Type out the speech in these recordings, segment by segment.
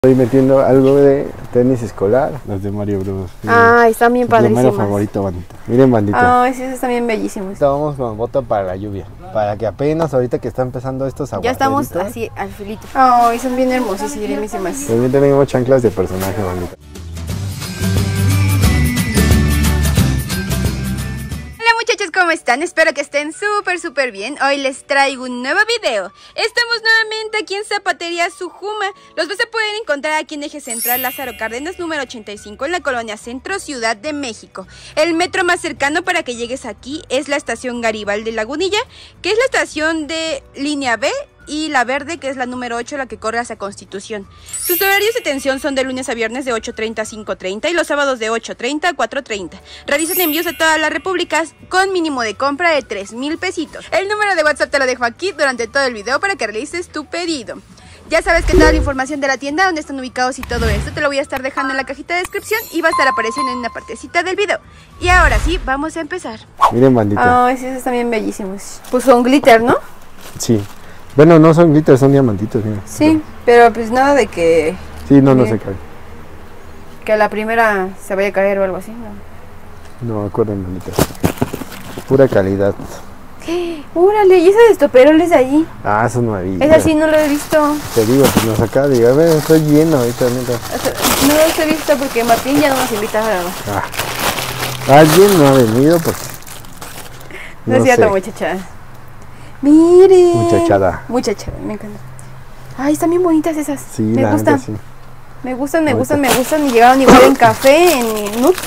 Estoy metiendo algo de tenis escolar, los de Mario Bros. Ah, están bien padrísimas. Mi favorito, bandita. Miren, bandita. Ay, sí, están bien bellísimos. Estábamos con bota para la lluvia, para que apenas ahorita que está empezando estos aguaceritos. Ya estamos así al filito. Ay, son bien hermosos y hermosísimas. También tenemos chanclas de personaje, bandita. ¿Cómo están? Espero que estén súper bien. Hoy les traigo un nuevo video. Estamos nuevamente aquí en Zapatería Sujuma. Los vas a poder encontrar aquí en Eje Central Lázaro Cárdenas número 85 en la colonia Centro, Ciudad de México. El metro más cercano para que llegues aquí es la estación Garibaldi Lagunilla, que es la estación de línea B, y la verde, que es la número 8, la que corre hacia Constitución. Sus horarios de atención son de lunes a viernes de 8:30 a 5:30 y los sábados de 8:30 a 4:30. Realizan envíos a todas las repúblicas con mínimo de compra de 3,000 pesitos. El número de WhatsApp te lo dejo aquí durante todo el video para que realices tu pedido. Ya sabes que toda la información de la tienda, donde están ubicados y todo esto, te lo voy a estar dejando en la cajita de descripción y va a estar apareciendo en una partecita del video. Y ahora sí, vamos a empezar. Miren, bandita. Ay, sí, están bien bellísimos. Pues son glitter, ¿no? Sí. Bueno, no son glitter, son diamantitos, mira. Sí, pero pues nada de que... Sí, no se cae. Que a la primera se vaya a caer o algo así, ¿no? No, acuerden, bandita. Pura calidad. ¡Órale! ¿Y esos estoperoles de ahí? Ah, son maravillas. Esa sí no lo he visto. Te digo, pues nos acaba de llegar. A ver, estoy lleno ahorita, neta. No los he visto porque Martín ya no nos invita a nada. Alguien no ha venido porque... No es cierto, muchacha. Miren. Muchachada, me encanta. Ay, están bien bonitas esas. Sí, me gustan. Sí. Me gustan. Y llegaron igual en café, en nude.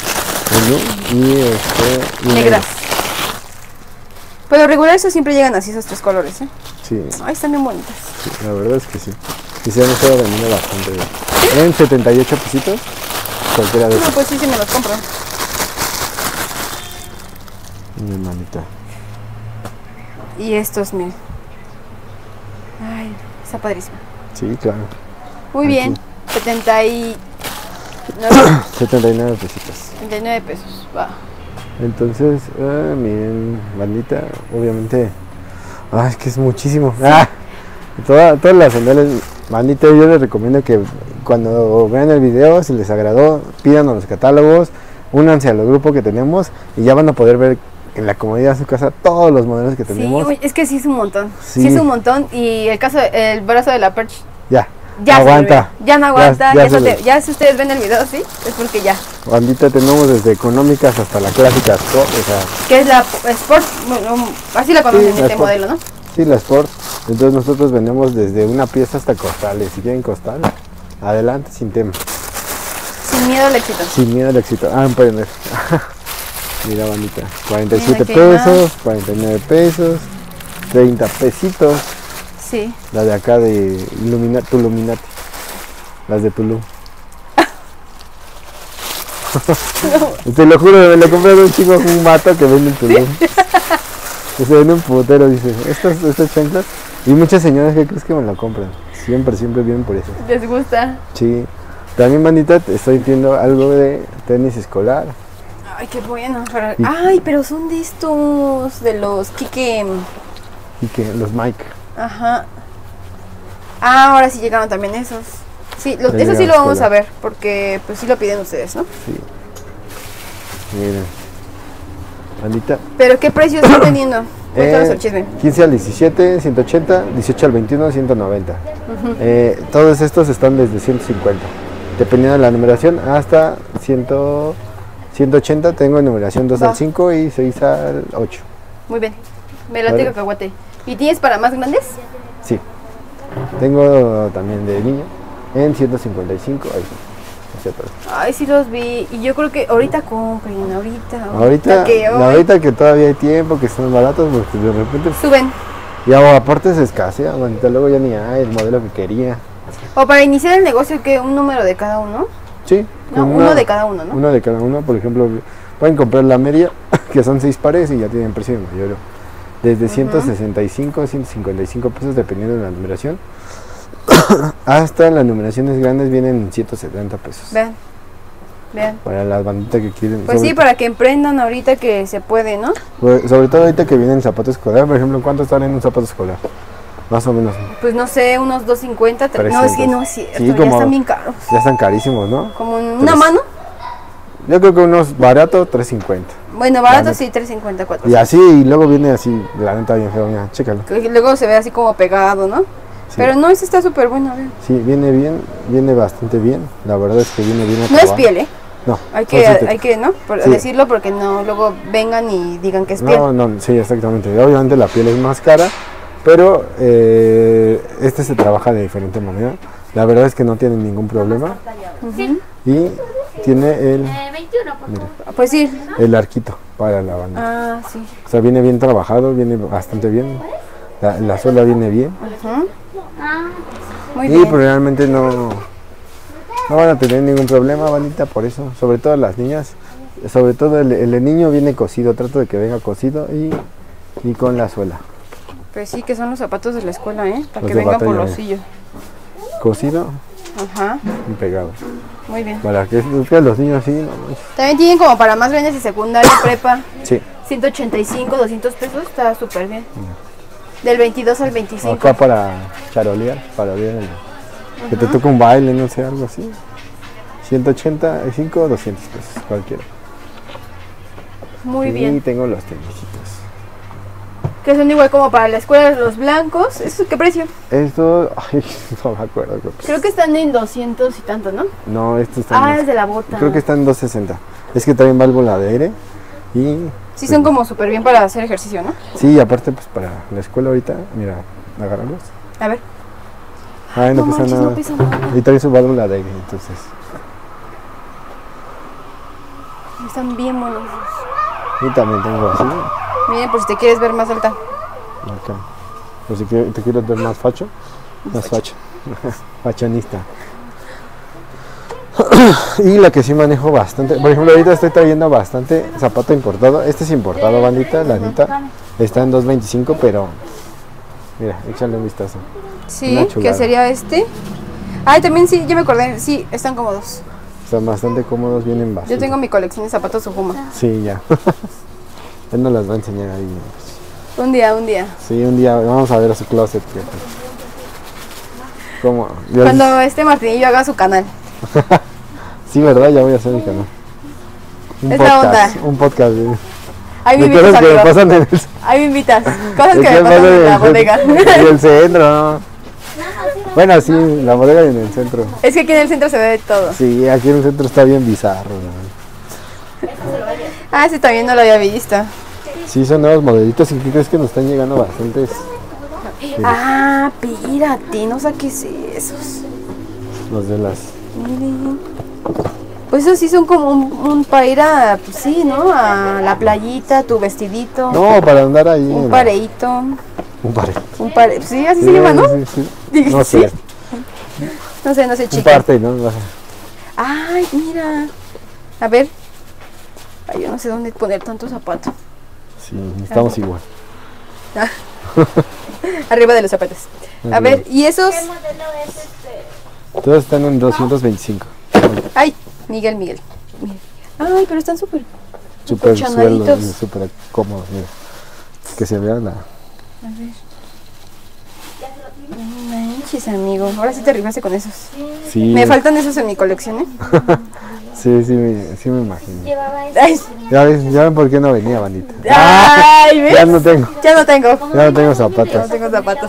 Y negras. Por lo regular, eso siempre llegan así, esos tres colores, ¿eh? Sí. Ay, están bien bonitas. Sí, la verdad es que sí. Y se han estado vendiendo bastante bien. En 78 pesitos, cualquiera de esos. No, pues sí, me los compro. Mi manita. Y estos, miren. Ay, está padrísimo. Sí, claro. Muy bien. 79 pesitos. 79 pesos. Va. Entonces, miren, bandita, obviamente. Es que es muchísimo. Todas las sandalias, bandita, yo les recomiendo que cuando vean el video, si les agradó, pidan a los catálogos, únanse a los grupos que tenemos y ya van a poder ver en la comodidad de su casa todos los modelos que tenemos. Sí, es que sí es un montón. Sí es un montón. Y el caso, el brazo de la Perch. Ya no aguanta. Ya no aguanta. Ya si ustedes ven el video, sí, es porque ya. Bandita, tenemos desde económicas hasta la clásica, que es la Sport, así la conocen, este modelo, ¿no? Sí, la Sport. Entonces nosotros vendemos desde una pieza hasta costales. Si quieren costal, adelante, sin tema. Sin miedo al éxito. Sin miedo al éxito. Pueden ver. Mira, bandita, 47 pesos, 49 pesos, 30 pesitos. Sí. La de acá de Tuluminati. Las de Tulum. No. Te lo juro, me lo compré de un chico, un mato que vende en Tulum. ¿Sí? Que se vende un putero, dice, estas chanclas. Y muchas señoras que crees que me lo compran. Siempre vienen por eso. ¿Les gusta? Sí. También, bandita, estoy viendo algo de tenis escolar. Ay, qué bueno. Pero son de estos, de los Kike. Los Mike. Ajá. Ahora sí llegaron también esos. Sí, eso sí lo vamos a ver, porque pues sí lo piden ustedes, ¿no? Sí. Miren. Bandita. ¿Pero qué precios están teniendo? Cuéntanos el chisme. 15 al 17, 180, 18 al 21, 190. Todos estos están desde 150. Dependiendo de la numeración, hasta 180 tengo numeración 2 al 5 y 6 al 8. Muy bien. Me la tengo cacahuate. ¿Y tienes para más grandes? Sí. Tengo también de niño en 155. Ay, sí los vi. Y yo creo que ahorita compren, ahorita que todavía hay tiempo, que son baratos, porque de repente suben. Y aparte se escasea, bonita, luego ya ni hay el modelo que quería. O para iniciar el negocio, que un número de cada uno. Sí. No, uno de cada uno, ¿no? Uno de cada uno, por ejemplo, pueden comprar la media, que son 6 pares y ya tienen precio de mayor. Desde 165 a 155 pesos, dependiendo de la numeración. Hasta las numeraciones grandes vienen en 170 pesos. Vean. Para las banditas que quieren. Pues sí, para que emprendan ahorita que se puede, ¿no? Sobre todo ahorita que vienen zapatos escolar. Por ejemplo, ¿cuánto están en un zapato escolar? Más o menos. Pues no sé, unos 250, no, es que no es cierto, Sí, ya como, están bien caros. ya están carísimos, ¿no? Como una mano. Yo creo que unos baratos, 350. Bueno, barato sí, 350, 400. Y así, y luego viene así, la neta bien feo, mira, chécalo. Que luego se ve así como pegado, ¿no? Sí. Pero no, ese está súper bueno, a ver. Sí, viene bien, viene bastante bien. La verdad es que viene bien No es acabado. piel, ¿eh? No. Hay no que, es sintético. hay que, ¿no? Sí. Decirlo porque no, luego vengan y digan que es piel. No, no, sí, exactamente. Obviamente la piel es más cara, pero este se trabaja de diferente manera. La verdad es que no tiene ningún problema. Ujú. Y tiene el, 21, por mira, Pues sí. el arquito para la banda. Ah, sí. O sea, viene bien trabajado, viene bastante bien. La suela viene bien. Ujú. Ah, Muy Y bien. pues realmente no van a tener ningún problema, bandita, por eso. Sobre todo las niñas. Sobre todo el niño viene cosido. Trato de que venga cosido y con la suela. Pues sí, que son los zapatos de la escuela, ¿eh? Para Los que de vengan por batalla, los ¿eh? sillos. Cosido Ajá, y pegado. muy bien. Para que los niños sí, no manches. También tienen como para más grandes de secundaria, prepa, Sí. 185, 200 pesos, está súper bien. Del 22 al 25. Acá para charolear, que te toque un baile, no sé, algo así. 185, 200 pesos, cualquiera. Muy Y bien. tengo los tenisitos. Que son igual como para la escuela, los blancos. ¿Eso qué precio? Esto, ay, no me acuerdo. Creo que están en 200 y tanto, ¿no? No, estos están. Ah, es de la bota. Creo que están en 260. Es que traen válvula de aire y. Sí, son como súper bien para hacer ejercicio, ¿no? Sí, aparte, pues para la escuela ahorita, mira, agárralos. A ver. Ay, no, No pesa manches, nada. no pesa nada. Y traen su válvula de aire, entonces. Están bien buenos. Y también tengo así, Miren, por si te quieres ver más alta. acá. Por si te quieres ver más facho, más facho. Fachonista. Y la que sí manejo bastante, por ejemplo, ahorita estoy trayendo bastante zapato importado. Este es importado, bandita, la neta. Está en 2.25, pero mira, échale un vistazo. Sí, Una que chulada. sería este. Ay, también sí, ya me acordé. Sí, están cómodos. Están bastante cómodos, vienen bastante. Yo tengo mi colección de zapatos Sujuma. Sí, ya. Él nos las va a enseñar ahí. Un día, un día. Sí, un día vamos a ver a su closet. ¿Cómo? Cuando Martinillo haga su canal. Sí, ¿verdad? Ya voy a hacer mi canal. Es la onda. Un podcast. Ahí me De cosas invitas, que me amigo. pasan en el, Ahí me invitas. Cosas de que qué me pasan pasa en la el- bodega. en el centro, ¿no? Bueno, sí, la bodega y en el centro. Es que aquí en el centro se ve de todo. Sí, aquí en el centro está bien bizarro, ¿no? Ah, ese también no lo había visto. Sí, son nuevos modelitos y ¿qué crees que nos están llegando bastantes? Ah, pírate, no saques esos. Los de las... Miren. Pues esos sí son como un para ir a, pues sí, ¿no? A la playita, tu vestidito, No, para andar ahí. un en la- pareíto, Un pare. sí, así se llama, ¿no? Sí, sí. Dije, No sí. sé, No sé, un chica. parte, ¿no? Ay, mira. A ver. Ay, yo no sé dónde poner tantos zapatos. Sí, estamos igual. Arriba de los zapatos. A ver, y esos. ¿qué modelo es este? Todos están en 225. Ay, Miguel. Mira. Ay, pero están súper. Súper chanaditos. suelos, súper cómodos, mira. Que se vea la... A ver. No manches, amigo. Ahora sí te rifaste con esos. Sí, Me faltan esos en mi colección, ¿eh? sí me imagino. Llevaba ese. Ay, Ya ven por qué no venía, bandita. ay, ¿ves? Ya no tengo Ya no tengo zapatos. zapatos.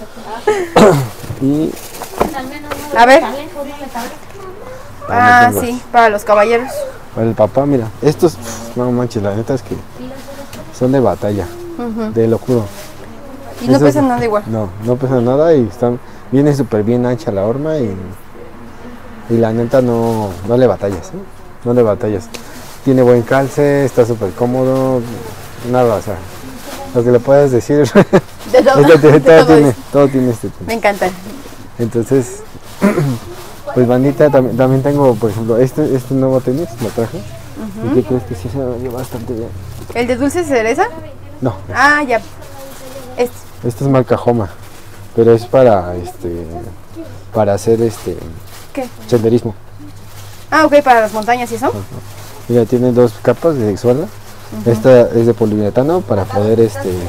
Y Al menos no A ver. salen, ¿cómo me salen? Ah, tengo. sí, para los caballeros. para el papá, mira, estos, no manches, la neta es que son de batalla, Ujú. de lo juro. Y no Esos- pesan nada igual. No pesan nada y viene súper bien ancha la horma y la neta no le batallas, ¿eh? No le batallas. Tiene buen calce, está súper cómodo, nada, o sea, lo que le puedas decir, De todo, de todo es. todo tiene este tema. Me encantan. Entonces, pues bandita, también tengo, por ejemplo, este nuevo tenis, lo traje. ¿Y qué crees que sí se me ve bastante bien? ¿El de dulce cereza? No, Ah, ya. Este. este es marca Homa, pero es para hacer ¿Qué? senderismo. Ah, ok, para las montañas y eso. Mira, tiene dos capas de suela. Esta es de poliuretano para poder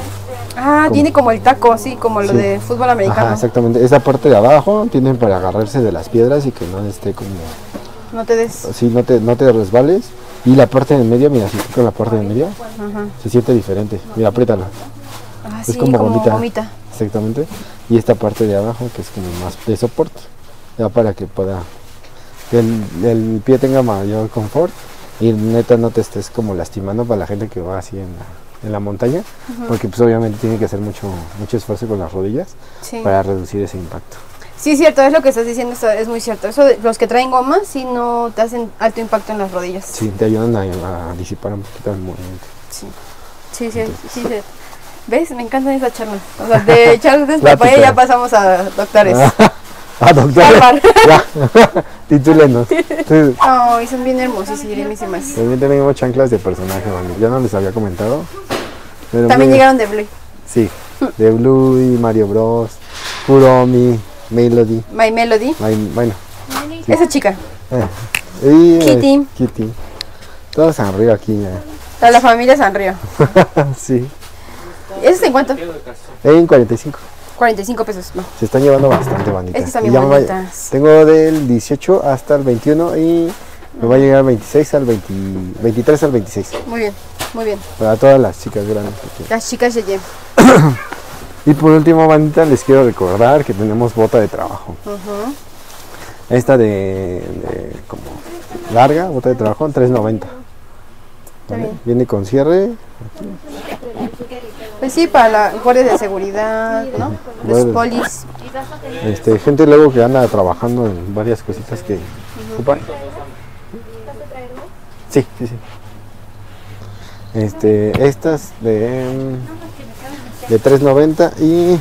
Ah, tiene como el taco, sí, como lo Sí. de fútbol americano. Ajá, exactamente. Esa parte de abajo tienen para agarrarse de las piedras y que no esté como... No te des. Sí, no te resbales. Y la parte del medio, mira, si toca la parte del medio, Ajá. se siente diferente. Mira, apriétala. Ah, Es sí, como como gomita. gomita. Exactamente. Y esta parte de abajo, que es como más de soporte, ya para que pueda... Que el pie tenga mayor confort y neta no te estés como lastimando para la gente que va así en la montaña, porque pues obviamente tiene que hacer mucho esfuerzo con las rodillas Sí. para reducir ese impacto. Sí, es cierto, es lo que estás diciendo, es muy cierto. Eso de los que traen gomas, sí no te hacen alto impacto en las rodillas. Sí, te ayudan a disipar un poquito el movimiento. Sí, sí, sí, sí, sí. ¿Ves? Me encantan esas charlas. O sea, de charlas de Plática. papaya ya pasamos a doctores. Doctor. Bárbaro. Ya, titúlenos. Sí. Ay, son bien hermosísimas. También tenemos chanclas de personaje, ¿vale? Ya no les había comentado. Pero También miren, llegaron de Blue. Sí, de Bluey, Mario Bros, Kuromi, Melody. My Melody. Bueno. Sí. Esa chica. Y, Kitty. Kitty. Todos arriba aquí ya. La familia Sanrio. Sí. ¿Eso en cuánto? En 45. 45 pesos. No. Se están llevando bastante bonitas. Estas están Y bien ya me va- bonitas. Tengo del 18 hasta el 21 y me va a llegar 26 al 23 al 26. Muy bien, muy bien. Para todas las chicas grandes. Las chicas de Jem. Y por último, bandita, les quiero recordar que tenemos bota de trabajo. Esta de como larga, bota de trabajo, en $3.90. ¿Vale? bien. Viene con cierre. Pues sí, para la guardia de seguridad, ¿no? Los Guardia. polis. Gente luego que anda trabajando en varias cositas que ocupan. Sí, sí, sí. Estas de $3.90 y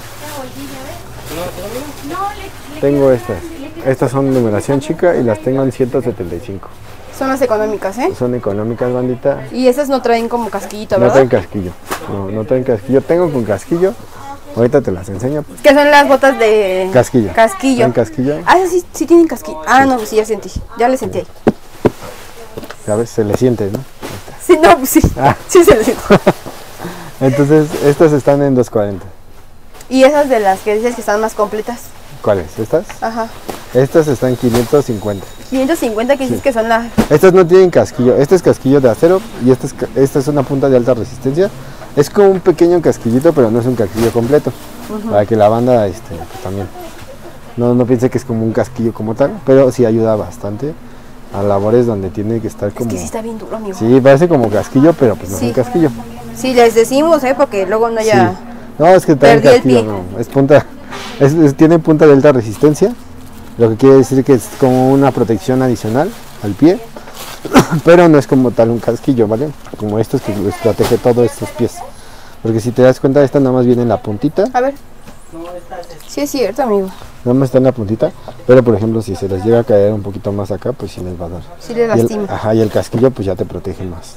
tengo estas. Estas son numeración chica y las tengo en 175. Son las económicas, ¿eh? Son económicas, bandita. Y esas no traen como casquillito, No ¿verdad? traen casquillo. No traen casquillo. Tengo con casquillo. Ahorita te las enseño. Que son las botas de... Casquillo. Casquillo. Traen casquillo. Ah, esas sí, sí tienen casquillo. Ah, no, pues sí, ya sentí. Ya le sentí ahí. ¿Sabes? Se le siente, ¿no? Sí, no, pues sí. Ah. Sí se le siente. Entonces, estas están en 240. Y esas de las que dices que están más completas. ¿Cuáles? ¿Estas? Ajá. Estas están en 550. 550 que dices que son las... Estas no tienen casquillo. Este es casquillo de acero y esta es una punta de alta resistencia. Es como un pequeño casquillito, pero no es un casquillo completo. Para que la banda pues, también no piense que es como un casquillo como tal, pero sí ayuda bastante a labores donde tiene que estar como... Es que sí está bien duro, amigo. Sí, parece como casquillo, pero pues no Sí. es un casquillo. Sí, les decimos, porque luego no haya... Sí. No, es que trae Perdí el casquillo, pie. no, es punta, tiene punta de alta resistencia, lo que quiere decir que es como una protección adicional al pie, pero no es como tal un casquillo, ¿vale? Como estos que les protege todos estos pies. Porque si te das cuenta, esta nada más viene en la puntita, A ver. Sí es cierto, amigo. nada más está en la puntita, pero por ejemplo si se les llega a caer un poquito más acá, pues sí les va a dar. Sí les Y el, lastima. ajá, y el casquillo pues ya te protege más,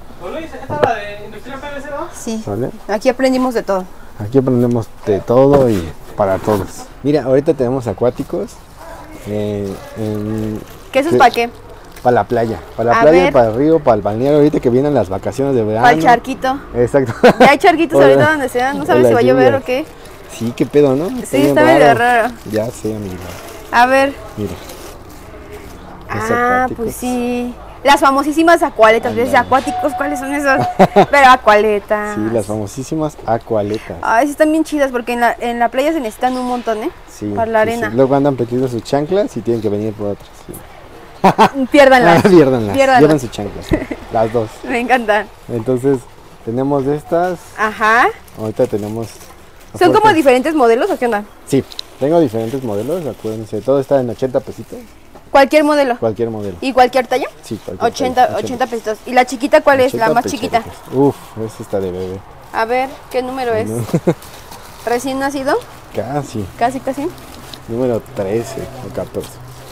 Sí. ¿vale? Aquí aprendimos de todo. Aquí aprendemos de todo y para todos. Mira, ahorita tenemos acuáticos ¿Qué eso es Sí. para qué? para la playa, A ver. para el río, para el balneario, ahorita que vienen las vacaciones de verano. Para el charquito. Exacto. Ya hay charquitos Hola. ahorita donde sea. No sabes Hola, si va a llover lluvia. o qué. Sí, qué pedo, ¿no? Sí, bien está medio raro. Ya sé, amigo. A ver. Mira. Los Ah, acuáticos. pues sí. Las famosísimas acualetas. ¿Ves? Acuáticos, ¿cuáles son esas? Pero acualetas. Sí, las famosísimas acualetas. Ay, sí están bien chidas porque en la playa se necesitan un montón, ¿eh? Sí, Para la sí, arena. sí. Luego andan perdiendo sus chanclas y tienen que venir por otras. Sí. Piérdanlas. Piérdanlas. Piérdanlas. Llevan sus chanclas. Las dos. Me encantan. Entonces, tenemos de estas. Ajá. Ahorita tenemos. ¿Son como ofertas. diferentes modelos o qué onda? Sí, tengo diferentes modelos, acuérdense. Todo está en 80 pesitos. Cualquier modelo. Cualquier modelo. ¿Y cualquier talla? Sí, cualquier 80 pesitos. ¿Y la chiquita cuál es? La 80 más chiquita. pecheritos. Uf, esta está de bebé. A ver, ¿qué número es? ¿Recién nacido? Casi. Casi, casi. Número 13 o 14.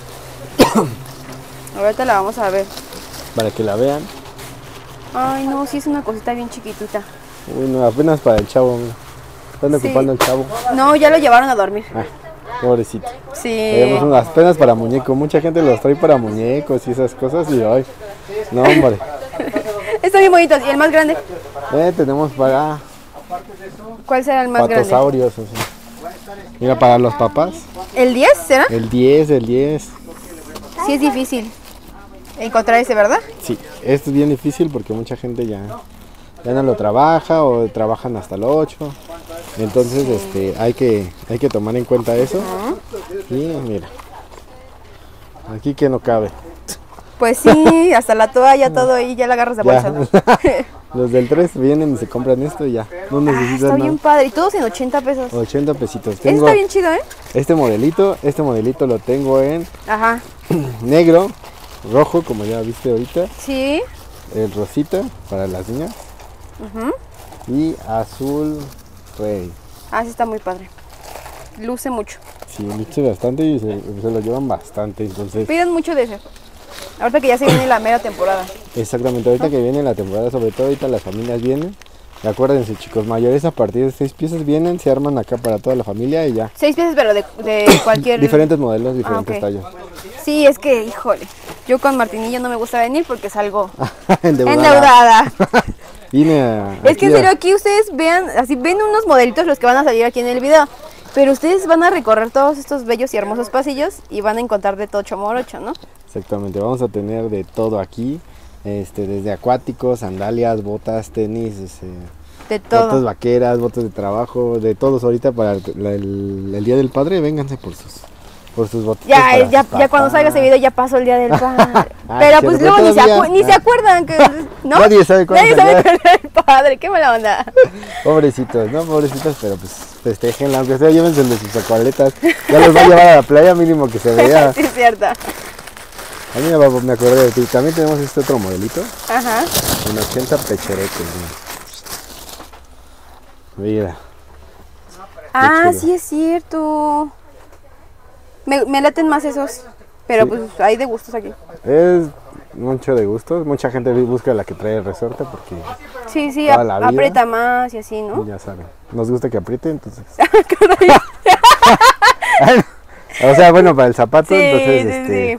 Ahorita la vamos a ver. Para que la vean. Ay, no, sí es una cosita bien chiquitita. Uy, no, apenas para el chavo. Mira. Están Sí. ocupando el chavo. No, ya lo llevaron a dormir. Ah, pobrecito. Sí. Tenemos unas penas para muñeco. Mucha gente los trae para muñecos y esas cosas. Y ay, no, hombre. Están bien bonitos. ¿Y el más grande? Tenemos para ¿Cuál será el más grande? Patosaurios. Así. Mira, para los papás. ¿El 10 será? El 10. Sí, es difícil encontrar ese, ¿verdad? Sí, esto es bien difícil porque mucha gente ya no lo trabaja o trabajan hasta los 8. Entonces hay que tomar en cuenta eso. Y mira, aquí que no cabe. Pues sí, hasta la toalla, todo ahí, ya la agarras de bolsa. Los del 3 vienen y se compran esto y ya. No necesitan está nada. bien padre, y todos en 80 pesos. 80 pesitos. Ese está bien chido, ¿eh? Este modelito lo tengo en Ajá. negro, rojo, como ya viste ahorita, Sí. el rosita para las niñas y azul rey. Ah, sí está muy padre. Luce mucho. Sí, luce bastante y se lo llevan bastante, entonces Piden mucho de ese. Ahorita que ya se viene la mera temporada. exactamente, ahorita que viene la temporada, sobre todo ahorita las familias vienen. Y acuérdense, chicos, mayores a partir de 6 piezas vienen, se arman acá para toda la familia y ya. 6 piezas, pero de cualquier... Diferentes modelos, diferentes ok. tallos. Sí, es que, híjole, yo con Martinillo no me gusta venir porque salgo Endeudada. endeudada. Vine a, Es que en serio, aquí ustedes vean, así ven unos modelitos los que van a salir aquí en el video. Pero ustedes van a recorrer todos estos bellos y hermosos pasillos y van a encontrar de todo morocho, ¿no? Exactamente, vamos a tener de todo aquí, desde acuáticos, sandalias, botas, tenis, De todo. botas vaqueras, botas de trabajo, de todos ahorita para el Día del Padre, vénganse por sus botas. Ya cuando salga ese video ya pasó el día del padre. Ah, Pero cierto, pues luego ni todavía. se acuerdan que, ¿no? Nadie sabe cuándo Nadie es el sabe día. cuándo es el padre, qué mala onda. Pobrecitos, ¿no? Pobrecitos, pero pues festejenla, aunque sea llévense de sus acuaretas. Ya los va a llevar a la playa mínimo que se vea. Sí, es cierto. A mí me acordé de ti. También tenemos este otro modelito, Ajá. en 80 pecheretes. Mira. Ah, chido. sí es cierto. Me laten más esos. Pero Sí. pues hay de gustos aquí. Es mucho de gustos. Mucha gente busca la que trae el resorte porque Sí, sí, Toda la vida. aprieta más y así, ¿no? ya saben. Nos gusta que apriete, entonces. Caray. O sea, bueno, para el zapato, Sí, entonces, sí, sí.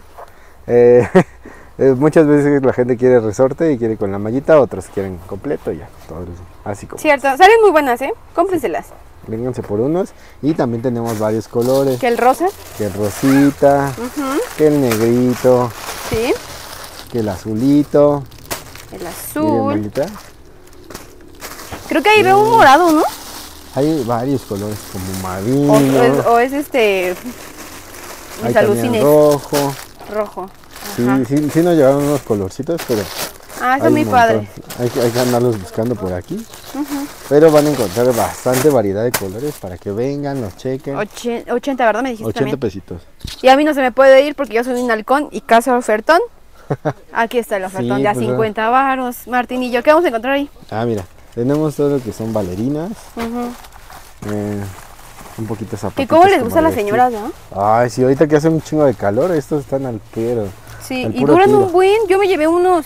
muchas veces la gente quiere resorte y quiere con la mallita, otros quieren completo y ya. Todo así como. Cierto, salen muy buenas, ¿eh? Cómprenselas. Vénganse por unos. Y también tenemos varios colores. Que el rosa, Que el rosita, que el negrito, sí. que el azulito. El Miren, azul. mallita. Creo que ahí veo un morado, ¿no? Hay varios colores como marino. O es hay mis también alucines. rojo. Rojo. Sí, Ajá. sí nos llevaron unos colorcitos, pero Ah, está hay muy un padre. montón. Hay que andarlos buscando por aquí. Pero van a encontrar bastante variedad de colores para que vengan, los chequen. 80, ¿verdad? Me dijiste 80 también. pesitos. Y a mí no se me puede ir porque yo soy un halcón y caso ofertón. Aquí está el ofertón Sí, de a pues, 50 varos. Martín y yo, ¿qué vamos a encontrar ahí? Ah, mira, tenemos todo lo que son bailarinas. Ujú. Un poquito zapatos. ¿Y cómo les gusta a las señoras, no? Ay, sí, ahorita que hace un chingo de calor, estos están al pero. Sí, al y puro duran tiro. un buen. Yo me llevé unos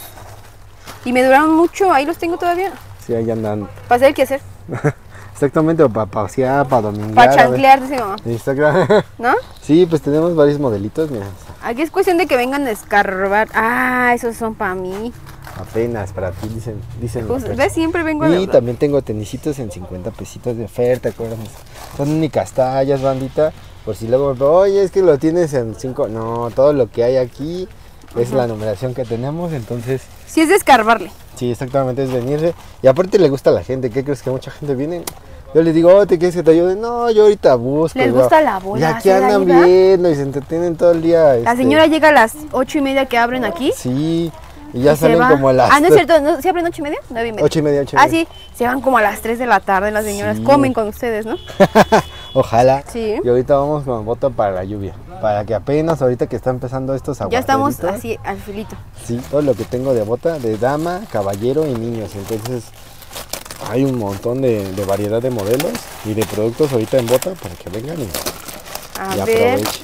y me duraron mucho. Ahí los tengo todavía. Sí, ahí andan. Para hacer el quehacer. Exactamente, o para pasear, para domingar. Para a ver. chanclear, dice mi mamá. Instagram. ¿No? Sí, pues tenemos varios modelitos, mira. Aquí es cuestión de que vengan a escarbar. Ah, esos son para mí. Apenas para ti, dicen. Pues, apenas. ¿ves? Siempre vengo a Y deudar. también tengo tenisitos en 50 pesitos de oferta, acuérdense. Son únicas tallas, bandita. Por si luego, oye, es que lo tienes en 5. No, todo lo que hay aquí es la numeración que tenemos, entonces. Sí, es de escarbarle. Sí, exactamente, es venirse. Y aparte le gusta a la gente. ¿Qué crees que mucha gente viene? Yo les digo, oh, ¿te quieres que te ayude? No, yo ahorita busco. Les yo- gusta la bola, Y aquí hacer la andan ida. viendo y se entretienen todo el día. La señora llega a las 8:30 que abren aquí. Sí, y ya y se salen va. como a las. Ah, no es cierto, ¿no? ¿Sí abren 8:30? 9:30. 8:30, 8:30. Ah, sí, se van como a las 3 de la tarde las señoras. Sí. Comen con ustedes, ¿no? Ojalá. Sí. Y ahorita vamos con bota para la lluvia. Para que apenas ahorita que está empezando estos Ya estamos aguaceritos, así al filito. Sí, todo lo que tengo de bota, de dama, caballero y niños. Entonces hay un montón de variedad de modelos y de productos ahorita en bota para que vengan y A y ver, aprovechen.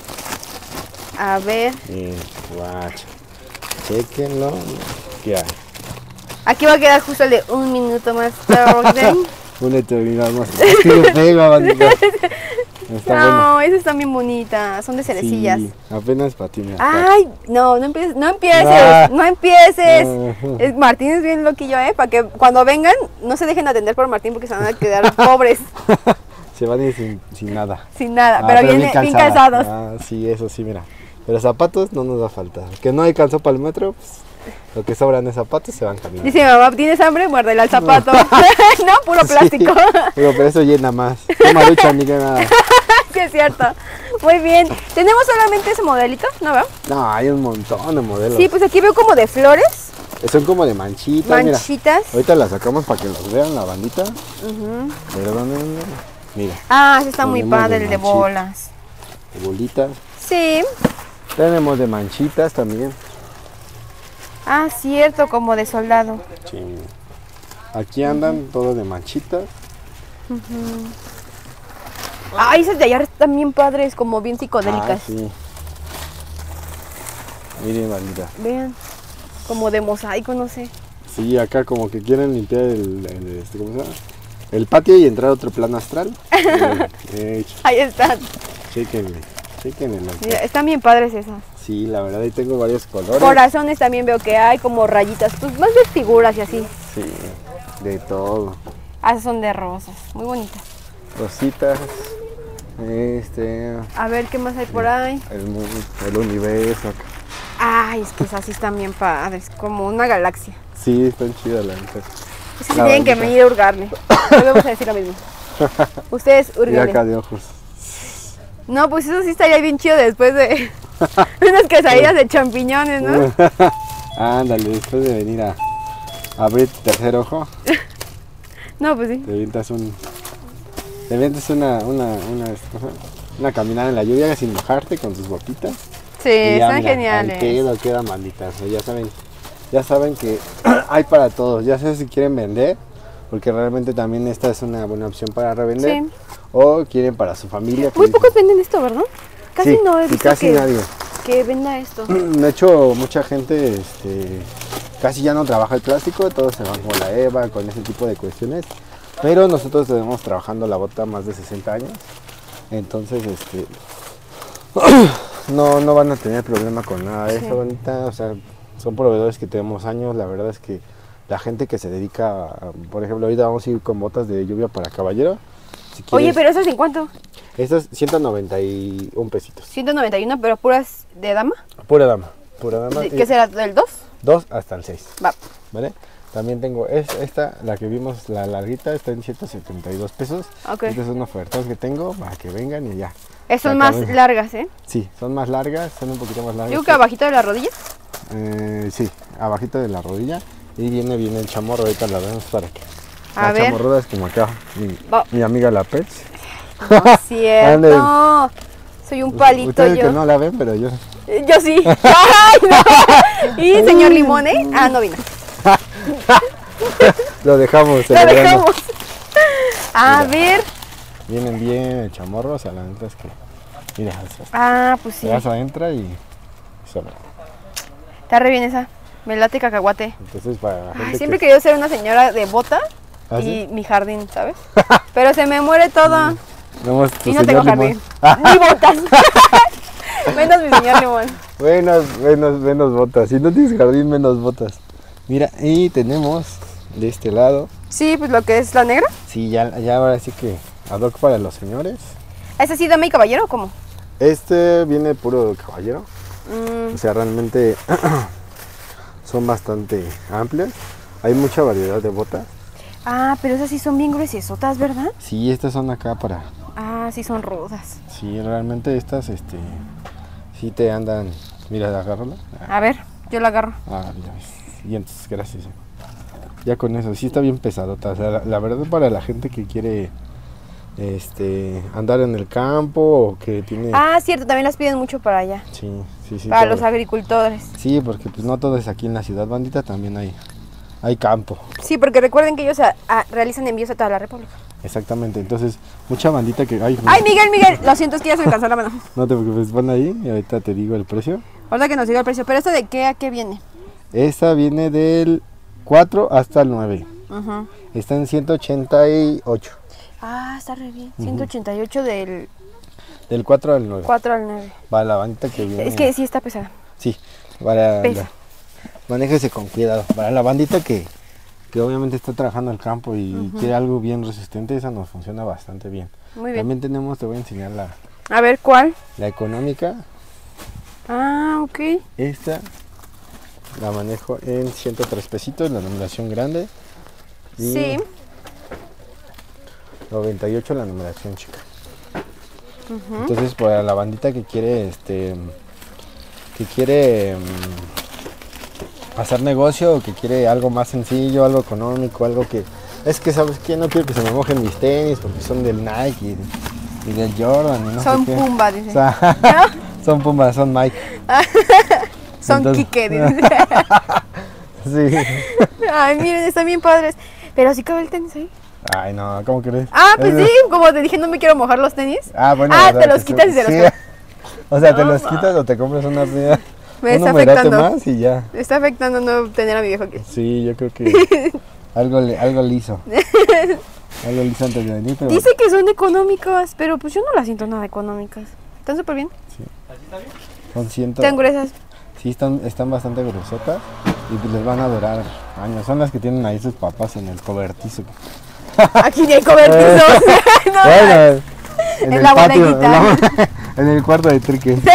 a ver. Y guacha, chequenlo. ¿Qué hay? Aquí va a quedar justo el de un minuto más tarde. Una eternidad más. Es que me pega, bandita. Está No, esas están bien bonitas, son de bueno. cerecillas. Sí, apenas patina. Ay, no empieces, Ah. no empieces. Ajá. Martín es bien loquillo, para que cuando vengan no se dejen atender por Martín porque se van a quedar pobres, Se van a ir sin nada. sin nada, Ah, pero bien calzados. Ah, sí, eso sí, mira. Pero zapatos no nos da falta. Que no alcanzó para el metro, pues lo que sobran de zapatos se van caminando. Dice mi mamá, ¿tienes hambre? Muérdele al zapato. No, puro plástico. Sí, pero eso llena más. Toma lucha, ni que nada. Sí, es cierto. Muy bien. ¿Tenemos solamente ese modelito? ¿No veo? No, hay un montón de modelos. Sí, pues aquí veo como de flores, Son como de manchitas, mira. manchitas. Ahorita las sacamos para que los vean, la bandita. Pero ¿dónde? Mira, Ah, ese está muy Tenemos padre, de el de manchita. bolas. bolitas. Sí. Tenemos de manchitas también. Ah, cierto, como de soldado. Sí. Aquí andan todos de manchitas. Ah, esas de allá están bien padres, como bien Ah, psicodélicas. sí. Miren, bandita. Vean, como de mosaico, no sé. Sí, acá como que quieren limpiar ¿cómo se llama? El patio y entrar a otro plano astral. Ahí están. Chéquenle. Mira, están bien padres esas. Sí, la verdad, ahí tengo varios colores. Corazones también veo que hay, como rayitas, pues más de figuras y así. Sí, de todo. Ah, esas son de rosas, muy bonitas. Rositas. A ver, ¿qué más hay por ahí? El universo acá. Ay, es que esas sí están bien padres, como una galaxia. Sí, están chidas la neta. Es que La tienen que bandita. venir a hurgarle. Volvemos a decir lo mismo. Ustedes Y acá hurguenle. de ojos. No, pues eso sí estaría bien chido después de unas quesadillas de champiñones, ¿no? Ándale, después de venir a abrir tu tercer ojo, No, pues sí. te avientas una caminada en la lluvia sin mojarte con tus botitas. Sí, Y ya, están mira, geniales. al pedo quedan malditas. O sea, ya saben que hay para todos. Ya sé si quieren vender, porque realmente también esta es una buena opción para revender. Sí. O quieren para su familia. que Muy dicen, pocos venden esto, ¿verdad? Casi sí, no he sí, visto casi nadie. que venda esto. De hecho, mucha gente casi ya no trabaja el plástico, todos se van con la EVA, con ese tipo de cuestiones. Pero nosotros tenemos trabajando la bota más de 60 años. Entonces, no van a tener problema con nada de Sí. eso, bonita. O sea, son proveedores que tenemos años. La verdad es que la gente que se dedica, por ejemplo, ahorita vamos a ir con botas de lluvia para caballero. Si Oye, quieres, pero ¿esas en cuánto? estas 191 pesitos. 191, pero puras de dama. Pura dama. Pura dama. ¿Qué será? ¿Del 2? 2 hasta el 6. Va. ¿Vale? También tengo esta, la que vimos, la larguita, está en 172 pesos. Ok. Esta es una oferta que tengo para que vengan y ya. Son La más cabeza. largas, ¿eh? Sí, son más largas, son un poquito más largas. Digo que abajito de la rodilla. Sí, abajito de la rodilla. Y viene bien el chamorro, ahorita la vemos para que. A la ver. chamorruda es como acá, Va. mi amiga la Pets. No es cierto. Soy un palito Ustedes yo. que no la ven, pero yo. Yo sí. ¡Ay, no! ¿Y señor Limón, eh? Ah, no vino. Lo dejamos. Lo celebrando. dejamos. A Mira. ver. Vienen bien el chamorro, o sea, la neta es que. Mira, o sea, Ah, pues sí. ya se entra y sobra. Está re bien esa. Me late cacahuate. Entonces, para la gente Ay, siempre he que. querido ser una señora de bota ¿Ah, y sí? mi jardín, ¿sabes? Pero se me muere todo. Vamos, tu Y no tengo señor jardín. Limón. Ni botas. Menos mi señor Limón. Menos botas. Si no tienes jardín, menos botas. Mira, y tenemos de este lado. Sí, pues lo que es la negra. Sí, ya ahora sí que ad hoc para los señores. ¿Esa sí dama y caballero o cómo? Este viene puro caballero. Mm, O sea, realmente son bastante amplias. Hay mucha variedad de botas. Ah, pero esas sí son bien gruesotas, ¿verdad? Sí, estas son acá para. Ah, sí son rudas. Sí, realmente estas, sí te andan. Mira, agárrala. A ver, yo la agarro. Ah, mira, y entonces, gracias. Ya con eso, sí está bien pesadota. O sea, la verdad para la gente que quiere andar en el campo o que tiene. Ah, cierto, también las piden mucho para allá. Sí. Para claro. los agricultores. Sí, porque pues no todo es aquí en la ciudad, bandita, también hay campo. Sí, porque recuerden que ellos realizan envíos a toda la República. Exactamente, entonces mucha bandita que. Ay, Ay, Miguel, lo siento, es que ya se me cansó la mano. no te preocupes, van ahí y ahorita te digo el precio. Ahorita que nos diga el precio, pero ¿esto de qué a qué viene? Esta viene del 4 hasta el 9. Ajá. Está en 188. Ah, está re bien. 188 del Del 4 al 9. 4 al 9. Va la bandita que viene. Es que sí está pesada. Sí, para Pesa. manéjese con cuidado. Para la bandita que obviamente está trabajando en el campo y quiere algo bien resistente, esa nos funciona bastante bien. Muy bien. También tenemos, te voy a enseñar A ver, ¿cuál? la económica. Ah, ok. Esta la manejo en 103 pesitos, la numeración grande. Y Sí. 98 la numeración chica. Entonces para la bandita que quiere hacer negocio, o que quiere algo más sencillo, algo económico, algo que es que sabes que no quiero que se me mojen mis tenis porque son del Nike y del Jordan y no Son sé qué. Pumba, dice. O sea, son Pumba, son Mike. Son entonces- Kike, dice. Sí. Ay, miren, están bien padres. Pero sí cabe el tenis ahí. Ay, no, ¿cómo crees? Ah, pues sí, como te dije, no me quiero mojar los tenis. Ah, bueno. Ah, o sea, te los que quitas y se los sí. pones. O sea, te los quitas o te compras una media. Me un está numerate afectando. más y ya. Me está afectando no tener a mi viejo aquí. Sí, yo creo que algo liso. Algo liso antes de venir, pero Dice que son económicas, pero pues yo no las siento nada económicas. Están súper bien. son 100. Están gruesas. Sí, están bastante gruesotas y pues les van a durar años. Son las que tienen ahí sus papás en el cobertizo. Aquí ni hay cobertizos. No, Bueno, en En el la patio, bodeguita. en el cuarto de Trique. sí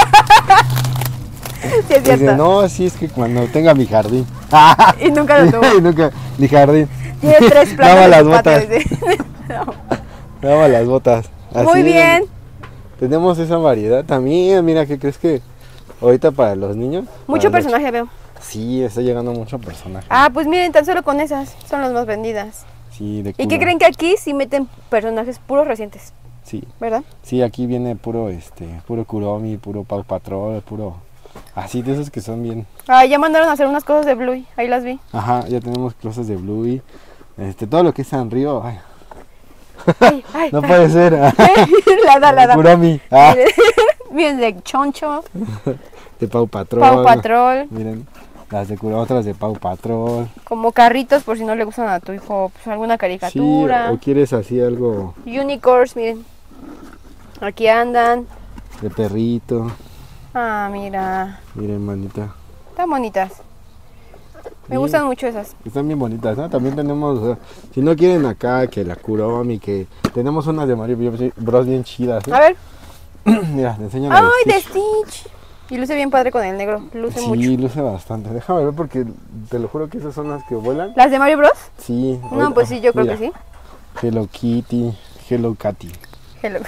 es Dice, cierto. no, sí, es que cuando tenga mi jardín. Y nunca lo tuvo. Y nunca, mi jardín. Tiene 3 plantas Lava en las su patio, botas. dice. Lava las botas. Muy Así, bien. Tenemos esa variedad también. Mira, ¿qué crees que ahorita para los niños? Mucho para los- personaje veo. Sí, está llegando mucho personaje. Ah, pues miren, tan solo con esas son las más vendidas. Sí, de ¿Y qué culo. creen que aquí sí meten personajes puros recientes? Sí, ¿Verdad? sí, aquí viene puro, puro Kuromi, puro Paw Patrol, puro, así de esos que son bien. Ah, ya mandaron a hacer unas cosas de Bluey, ahí las vi. Ajá, ya tenemos cosas de Bluey, todo lo que es Sanrio, ay, Ay, ay, no ay. puede ser. la da. Kuromi, ah, Miren, de Choncho, de Paw Patrol. Paw Patrol, Miren, las de Kuromi, otras de Paw Patrol. como carritos por si no le gustan a tu hijo pues, alguna Sí, caricatura. o quieres así algo Unicorns, miren. Aquí andan. de perrito. Ah, mira. Miren, manita. Están bonitas. Me Sí. gustan mucho esas. Están bien bonitas, ¿no? También tenemos, o sea, si no quieren acá, que la Kuromi, que tenemos unas de Mario Bros bien chidas, ¿eh? A ver. Mira, te enseño la Ay, de de Stitch. Stitch. Y luce bien padre con el negro. Luce Sí, mucho. luce bastante. Déjame ver porque te lo juro que esas son las que vuelan. ¿Las de Mario Bros? Sí. No, pues sí, yo creo que sí. Hello Kitty, Hello Catty. Hello.